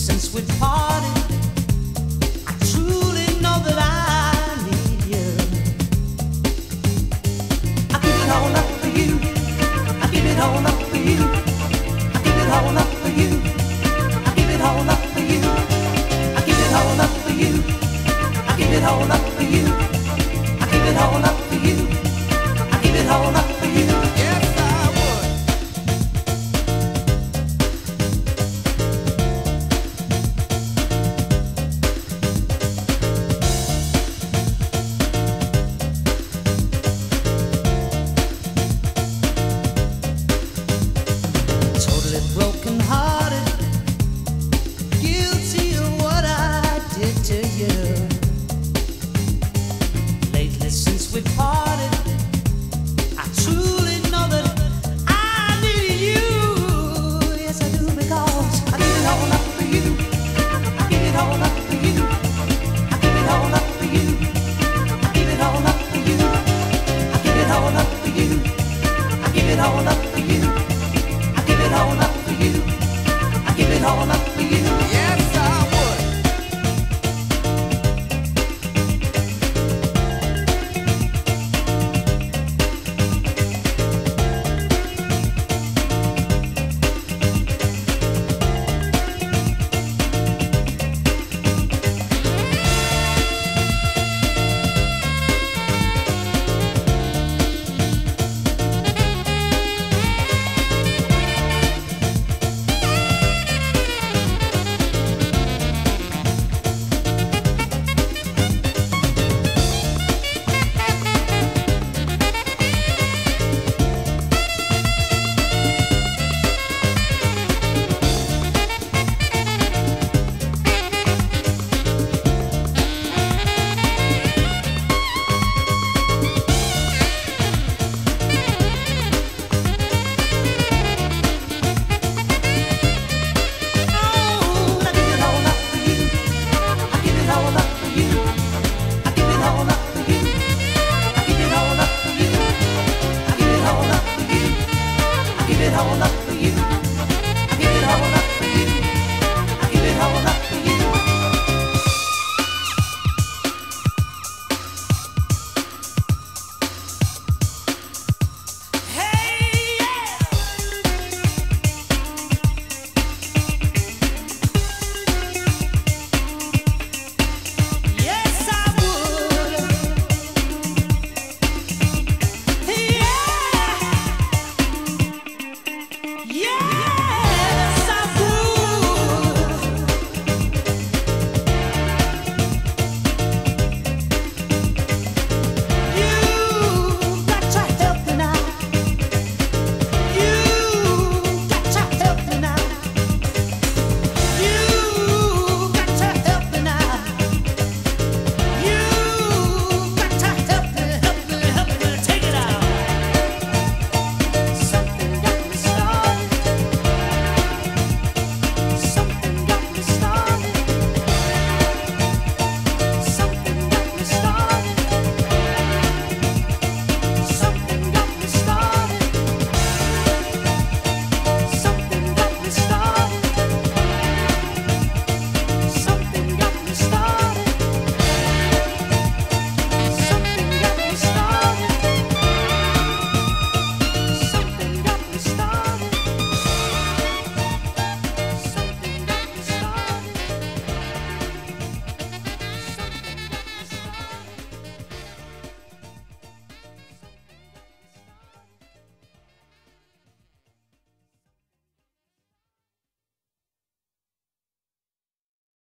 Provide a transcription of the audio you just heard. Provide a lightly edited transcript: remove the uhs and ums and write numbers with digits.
since we parted, I truly know that I need you. I give it all up for you. I give it all up for you. I give it all up for you. I give it all up for you. I give it all up for you. I give it all up for you. I give it all up for you. I give it all up for you. Yes, I would. Totally broken hearted, guilty of what I did to you. Lately since we parted, I truly know that I need you. Yes, I do, because I give it all up for you. I give it all up for you. I give it all up for you. I give it all up for you. I give it all up for you. I give it all up for you. I give it all up for you. I give it all up for you.